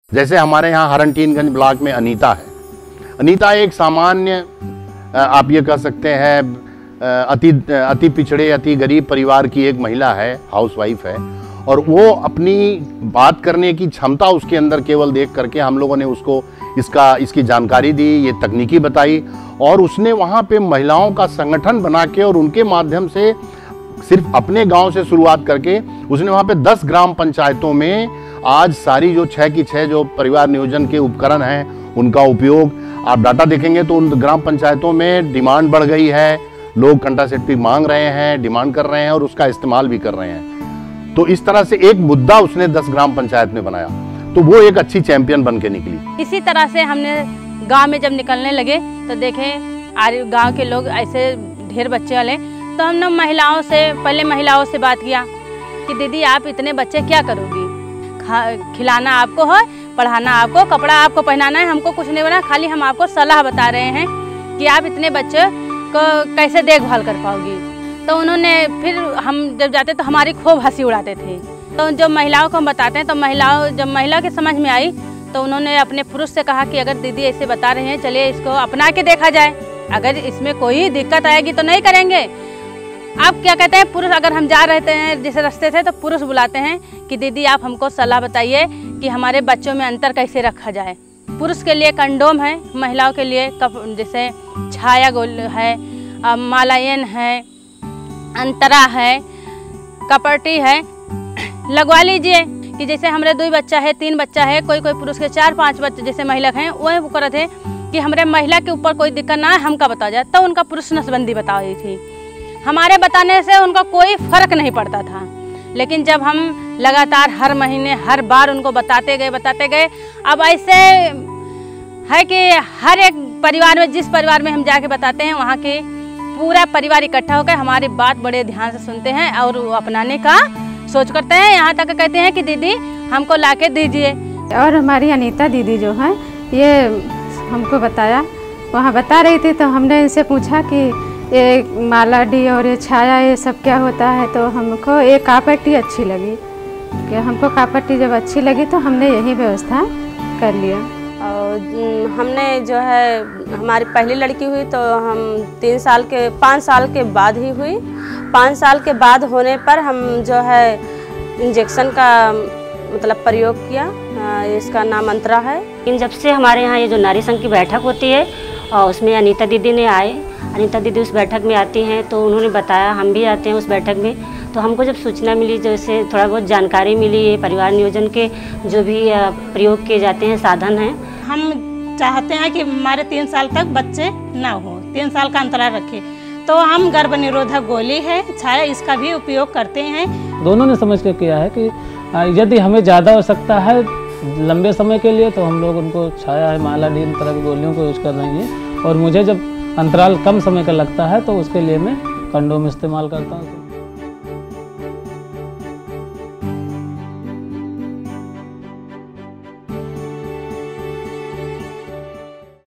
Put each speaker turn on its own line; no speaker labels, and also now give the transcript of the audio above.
जैसे हमारे यहाँ हरनटीनगंज ब्लॉक में अनीता है। अनीता एक सामान्य आप ये कह सकते हैं अति पिछड़े अति गरीब परिवार की एक महिला है, हाउसवाइफ है, और वो अपनी बात करने की क्षमता उसके अंदर केवल देख करके हम लोगों ने उसको इसकी जानकारी दी, ये तकनीकी बताई, और उसने वहाँ पे महिलाओं का संगठन बना के और उनके माध्यम से सिर्फ अपने गांव से शुरुआत करके उसने वहाँ पे 10 ग्राम पंचायतों में आज सारी जो 6 की 6 जो परिवार नियोजन के उपकरण हैं उनका उपयोग आप डाटा देखेंगे तो उन ग्राम पंचायतों में डिमांड बढ़ गई है, लोग कंट्रासेप्टिव मांग रहे हैं, डिमांड कर रहे हैं और उसका इस्तेमाल भी कर रहे हैं। तो इस तरह से एक मुद्दा उसने 10 ग्राम पंचायत में बनाया, तो वो एक अच्छी चैंपियन बन के निकली।
इसी तरह से हमने गांव में जब निकलने लगे तो देखे गांव के लोग ऐसे ढेर बच्चे वाले, तो हमने पहले महिलाओं से बात किया कि दीदी आप इतने बच्चे क्या करोगी, खिलाना आपको है, पढ़ाना आपको, कपड़ा आपको पहनाना है, हमको कुछ नहीं बना, खाली हम आपको सलाह बता रहे हैं कि आप इतने बच्चे को कैसे देखभाल कर पाओगी। तो उन्होंने फिर हम जब जाते तो हमारी खूब हंसी उड़ाते थे। तो जो महिलाओं को हम बताते हैं तो जब महिला के समझ में आई तो उन्होंने अपने पुरुष से कहा कि अगर दीदी ऐसे बता रहे हैं चलिए इसको अपना के देखा जाए, अगर इसमें कोई दिक्कत आएगी तो नहीं करेंगे। आप क्या कहते हैं, पुरुष अगर हम जा रहे हैं जिस रास्ते से तो पुरुष बुलाते हैं कि दीदी आप हमको सलाह बताइए कि हमारे बच्चों में अंतर कैसे रखा जाए। पुरुष के लिए कंडोम है, महिलाओं के लिए जैसे छाया गोल है, मालायन है, अंतरा है, कपटी है, लगवा लीजिए। कि जैसे हमारे 2 बच्चा है, 3 बच्चा है, कोई पुरुष के 4-5 बच्चे जैसे महिला हैं, वह कर रहे थे कि हमारे महिला के ऊपर कोई दिक्कत ना है, हमका बता जाए। तो उनका पुरुष नसबंदी बता रही थी, हमारे बताने से उनका कोई फर्क नहीं पड़ता था। लेकिन जब हम लगातार हर महीने हर बार उनको बताते गए, अब ऐसे है कि हर एक परिवार में, जिस परिवार में हम जाके बताते हैं वहाँ के पूरा परिवार इकट्ठा होकर हमारी बात बड़े ध्यान से सुनते हैं और अपनाने का सोच करते हैं। यहाँ तक कहते हैं कि दीदी हमको लाके दीजिए।
और हमारी अनीता दीदी जो है ये हमको बताया, वहाँ बता रही थी तो हमने इनसे पूछा कि ये माला डी और ये छाया ये सब क्या होता है, तो हमको ये कापट्टी अच्छी लगी कि हमको कापट्टी जब अच्छी लगी तो हमने यही व्यवस्था कर लिया।
और हमने जो है हमारी पहली लड़की हुई तो हम 5 साल के बाद ही हुई। 5 साल के बाद होने पर हम जो है इंजेक्शन का मतलब प्रयोग किया, इसका नाम अंतरा है।
लेकिन जब से हमारे यहाँ ये जो नारी संघ की बैठक होती है और उसमें अनीता दीदी ने अनीता दीदी उस बैठक में आती हैं तो उन्होंने बताया, हम भी आते हैं उस बैठक में, तो हमको जब सूचना मिली, जैसे थोड़ा बहुत जानकारी मिली, ये परिवार नियोजन के जो भी प्रयोग किए जाते हैं साधन हैं।
हम चाहते हैं कि हमारे 3 साल तक बच्चे ना हो, 3 साल का अंतराल रखें, तो हम गर्भ निरोधक गोली है छाया इसका भी उपयोग करते हैं।
दोनों ने समझ के किया है कि यदि हमें ज़्यादा आवश्यकता है लंबे समय के लिए तो हम लोग उनको छाया है, माला डी, इन तरह की गोलियों को यूज़ कर रही हैं, और मुझे जब अंतराल कम समय का लगता है तो उसके लिए मैं कंडोम इस्तेमाल करता हूँ।